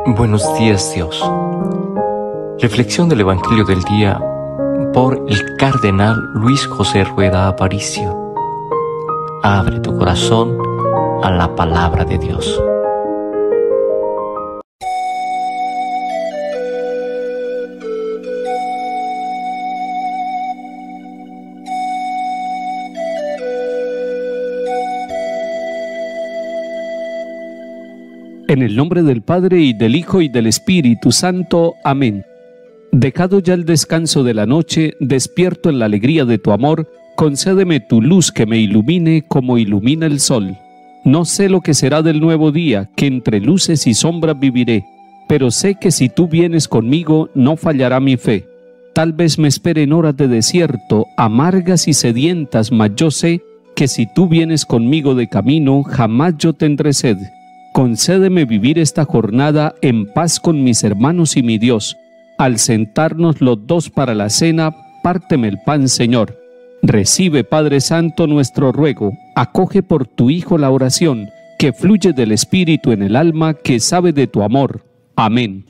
Buenos días, Dios. Reflexión del Evangelio del día por el Cardenal Luis José Rueda Aparicio. Abre tu corazón a la palabra de Dios. En el nombre del Padre, y del Hijo, y del Espíritu Santo. Amén. Dejado ya el descanso de la noche, despierto en la alegría de tu amor, concédeme tu luz que me ilumine como ilumina el sol. No sé lo que será del nuevo día, que entre luces y sombras viviré, pero sé que si tú vienes conmigo, no fallará mi fe. Tal vez me esperen horas de desierto, amargas y sedientas, mas yo sé que si tú vienes conmigo de camino, jamás yo tendré sed. Concédeme vivir esta jornada en paz con mis hermanos y mi Dios. Al sentarnos los dos para la cena, párteme el pan, Señor. Recibe, Padre Santo, nuestro ruego. Acoge por tu Hijo la oración, que fluye del Espíritu en el alma, que sabe de tu amor. Amén.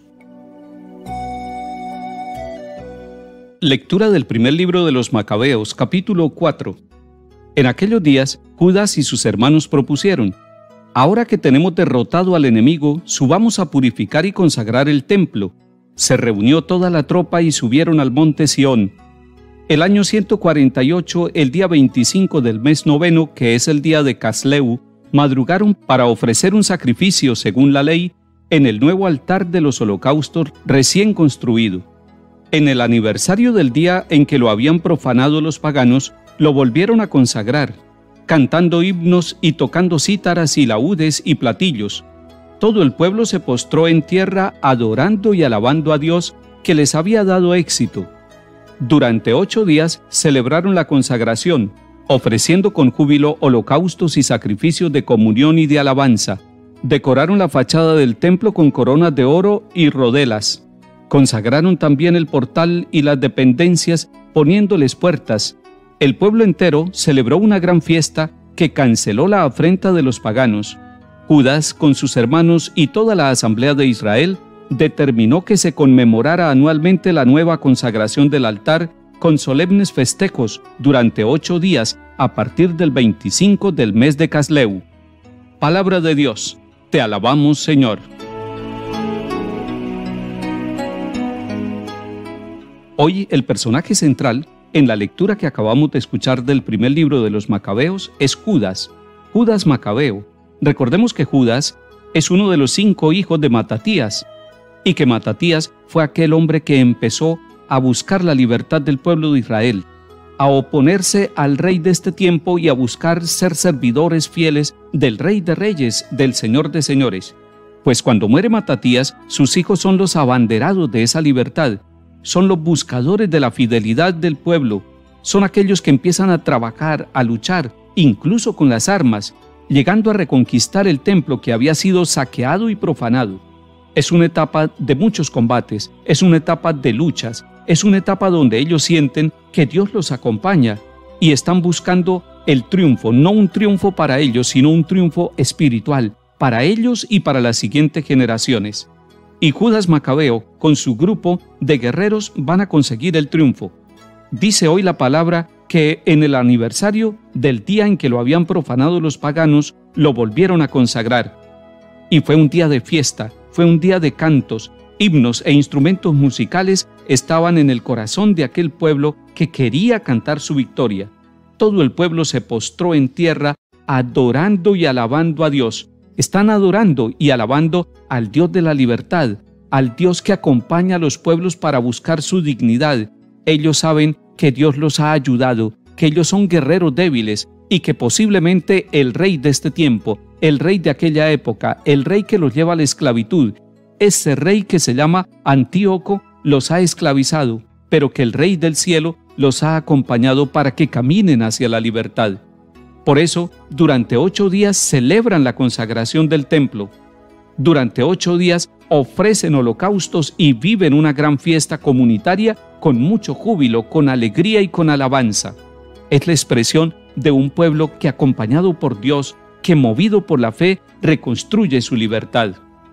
Lectura del primer libro de los Macabeos, capítulo 4. En aquellos días, Judas y sus hermanos propusieron: ahora que tenemos derrotado al enemigo, subamos a purificar y consagrar el templo. Se reunió toda la tropa y subieron al monte Sión. El año 148, el día 25 del mes noveno, que es el día de Casleu, madrugaron para ofrecer un sacrificio según la ley en el nuevo altar de los holocaustos recién construido. En el aniversario del día en que lo habían profanado los paganos, lo volvieron a consagrar, cantando himnos y tocando cítaras y laúdes y platillos. Todo el pueblo se postró en tierra adorando y alabando a Dios, que les había dado éxito. Durante 8 días celebraron la consagración, ofreciendo con júbilo holocaustos y sacrificios de comunión y de alabanza. Decoraron la fachada del templo con coronas de oro y rodelas. Consagraron también el portal y las dependencias, poniéndoles puertas. El pueblo entero celebró una gran fiesta que canceló la afrenta de los paganos. Judas, con sus hermanos y toda la asamblea de Israel, determinó que se conmemorara anualmente la nueva consagración del altar con solemnes festejos durante 8 días a partir del 25 del mes de Casleu. Palabra de Dios. Te alabamos, Señor. Hoy el personaje central en la lectura que acabamos de escuchar del primer libro de los Macabeos es Judas, Judas Macabeo. Recordemos que Judas es uno de los 5 hijos de Matatías, y que Matatías fue aquel hombre que empezó a buscar la libertad del pueblo de Israel, a oponerse al rey de este tiempo y a buscar ser servidores fieles del Rey de Reyes, del Señor de Señores. Pues cuando muere Matatías, sus hijos son los abanderados de esa libertad, son los buscadores de la fidelidad del pueblo, son aquellos que empiezan a trabajar, a luchar, incluso con las armas, llegando a reconquistar el templo que había sido saqueado y profanado. Es una etapa de muchos combates, es una etapa de luchas, es una etapa donde ellos sienten que Dios los acompaña y están buscando el triunfo, no un triunfo para ellos, sino un triunfo espiritual, para ellos y para las siguientes generaciones. Y Judas Macabeo, con su grupo de guerreros, van a conseguir el triunfo. Dice hoy la palabra que en el aniversario del día en que lo habían profanado los paganos, lo volvieron a consagrar. Y fue un día de fiesta, fue un día de cantos, himnos e instrumentos musicales estaban en el corazón de aquel pueblo que quería cantar su victoria. Todo el pueblo se postró en tierra, adorando y alabando a Dios. Están adorando y alabando al Dios de la libertad, al Dios que acompaña a los pueblos para buscar su dignidad. Ellos saben que Dios los ha ayudado, que ellos son guerreros débiles y que posiblemente el rey de este tiempo, el rey de aquella época, el rey que los lleva a la esclavitud, ese rey que se llama Antíoco, los ha esclavizado, pero que el Rey del cielo los ha acompañado para que caminen hacia la libertad. Por eso, durante 8 días celebran la consagración del templo. Durante 8 días ofrecen holocaustos y viven una gran fiesta comunitaria con mucho júbilo, con alegría y con alabanza. Es la expresión de un pueblo que, acompañado por Dios, que movido por la fe, reconstruye su libertad.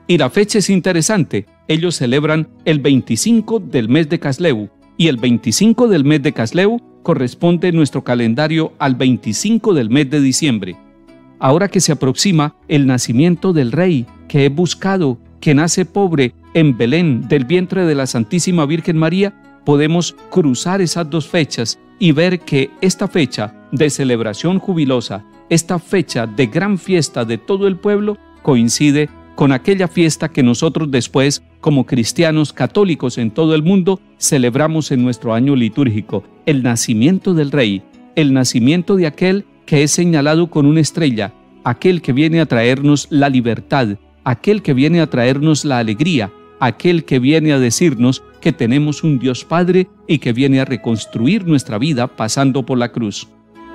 Y la fecha es interesante. Ellos celebran el 25 del mes de Casleu, y el 25 del mes de Casleu corresponde en nuestro calendario al 25 del mes de diciembre. Ahora que se aproxima el nacimiento del Rey, que he buscado, que nace pobre en Belén del vientre de la Santísima Virgen María, podemos cruzar esas dos fechas y ver que esta fecha de celebración jubilosa, esta fecha de gran fiesta de todo el pueblo, coincide con aquella fiesta que nosotros después, como cristianos católicos en todo el mundo, celebramos en nuestro año litúrgico, el nacimiento del Rey, el nacimiento de aquel que es señalado con una estrella, aquel que viene a traernos la libertad, aquel que viene a traernos la alegría, aquel que viene a decirnos que tenemos un Dios Padre y que viene a reconstruir nuestra vida pasando por la cruz.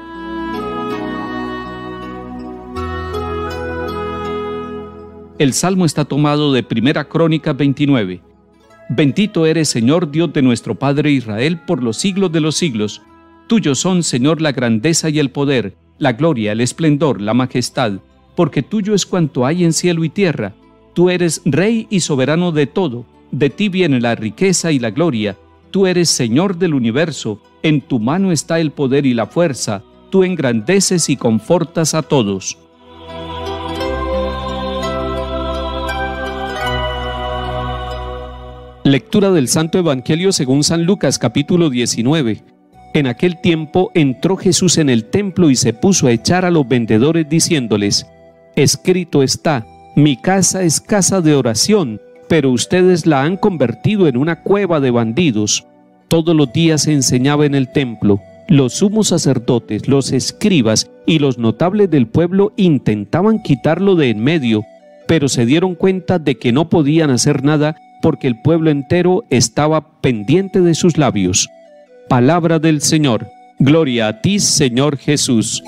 El salmo está tomado de Primera Crónicas 29. Bendito eres, Señor Dios de nuestro Padre Israel, por los siglos de los siglos. Tuyos son, Señor, la grandeza y el poder, la gloria, el esplendor, la majestad, porque tuyo es cuanto hay en cielo y tierra. Tú eres Rey y soberano de todo, de ti viene la riqueza y la gloria. Tú eres Señor del universo, en tu mano está el poder y la fuerza. Tú engrandeces y confortas a todos. Lectura del Santo Evangelio según San Lucas, capítulo 19. En aquel tiempo entró Jesús en el templo y se puso a echar a los vendedores diciéndoles: Escrito está, mi casa es casa de oración, pero ustedes la han convertido en una cueva de bandidos. Todos los días enseñaba en el templo. Los sumos sacerdotes, los escribas y los notables del pueblo intentaban quitarlo de en medio, pero se dieron cuenta de que no podían hacer nada porque el pueblo entero estaba pendiente de sus labios. Palabra del Señor. Gloria a ti, Señor Jesús.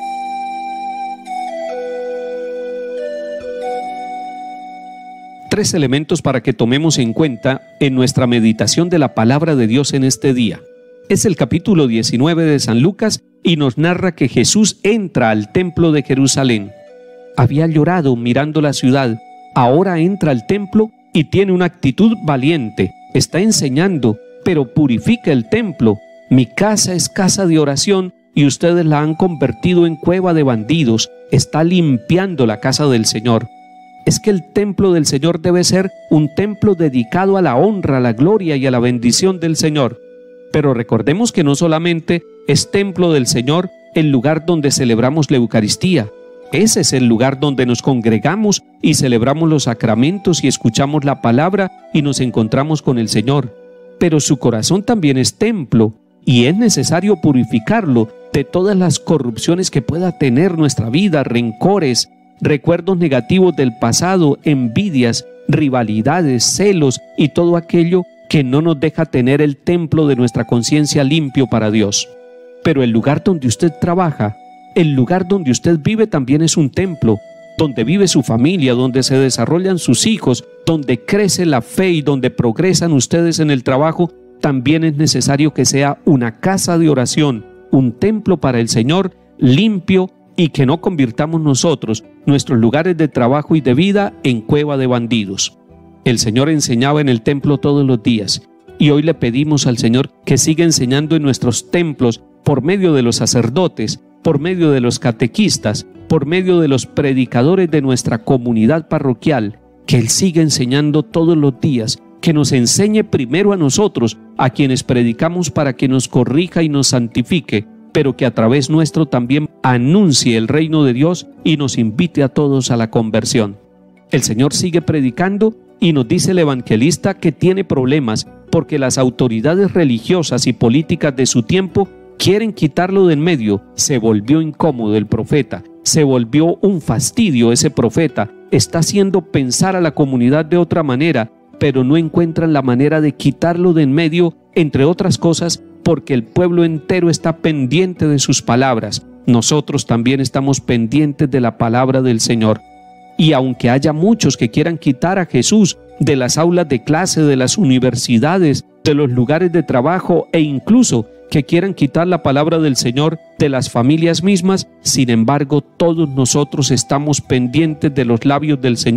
Tres elementos para que tomemos en cuenta en nuestra meditación de la palabra de Dios en este día. Es el capítulo 19 de San Lucas y nos narra que Jesús entra al templo de Jerusalén. Había llorado mirando la ciudad, ahora entra al templo y tiene una actitud valiente. Está enseñando, pero purifica el templo. Mi casa es casa de oración y ustedes la han convertido en cueva de bandidos. Está limpiando la casa del Señor. Es que el templo del Señor debe ser un templo dedicado a la honra, a la gloria y a la bendición del Señor. Pero recordemos que no solamente es templo del Señor el lugar donde celebramos la Eucaristía. Ese es el lugar donde nos congregamos y celebramos los sacramentos y escuchamos la palabra y nos encontramos con el Señor. Pero su corazón también es templo y es necesario purificarlo de todas las corrupciones que pueda tener nuestra vida, rencores, recuerdos negativos del pasado, envidias, rivalidades, celos y todo aquello que no nos deja tener el templo de nuestra conciencia limpio para Dios. Pero el lugar donde usted trabaja, el lugar donde usted vive también es un templo, donde vive su familia, donde se desarrollan sus hijos, donde crece la fe y donde progresan ustedes en el trabajo, también es necesario que sea una casa de oración, un templo para el Señor limpio y que no convirtamos nosotros nuestros lugares de trabajo y de vida en cueva de bandidos. El Señor enseñaba en el templo todos los días y hoy le pedimos al Señor que siga enseñando en nuestros templos por medio de los sacerdotes, por medio de los catequistas, por medio de los predicadores de nuestra comunidad parroquial, que Él siga enseñando todos los días, que nos enseñe primero a nosotros, a quienes predicamos para que nos corrija y nos santifique, pero que a través nuestro también anuncie el reino de Dios y nos invite a todos a la conversión. El Señor sigue predicando y nos dice el evangelista que tiene problemas porque las autoridades religiosas y políticas de su tiempo quieren quitarlo de en medio. Se volvió incómodo el profeta, se volvió un fastidio ese profeta, está haciendo pensar a la comunidad de otra manera, pero no encuentran la manera de quitarlo de en medio, entre otras cosas, porque el pueblo entero está pendiente de sus palabras. Nosotros también estamos pendientes de la palabra del Señor. Y aunque haya muchos que quieran quitar a Jesús de las aulas de clase, de las universidades, de los lugares de trabajo e incluso que quieran quitar la palabra del Señor de las familias mismas, sin embargo, todos nosotros estamos pendientes de los labios del Señor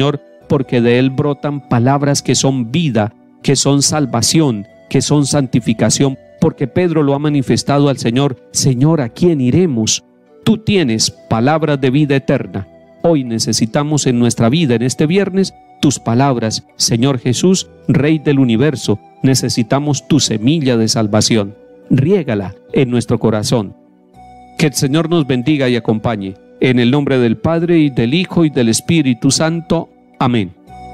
porque de él brotan palabras que son vida, que son salvación, que son santificación, porque Pedro lo ha manifestado al Señor. Señor, ¿a quién iremos? Tú tienes palabras de vida eterna. Hoy necesitamos en nuestra vida, en este viernes, tus palabras. Señor Jesús, Rey del universo, necesitamos tu semilla de salvación. Riégala en nuestro corazón. Que el Señor nos bendiga y acompañe. En el nombre del Padre, y del Hijo, y del Espíritu Santo. Amén.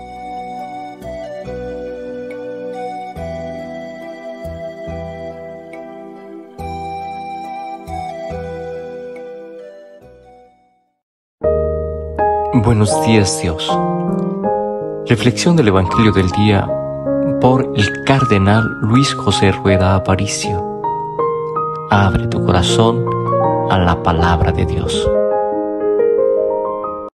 Buenos días, Dios. Reflexión del Evangelio del día por el Cardenal Luis José Rueda Aparicio. Abre tu corazón a la palabra de Dios.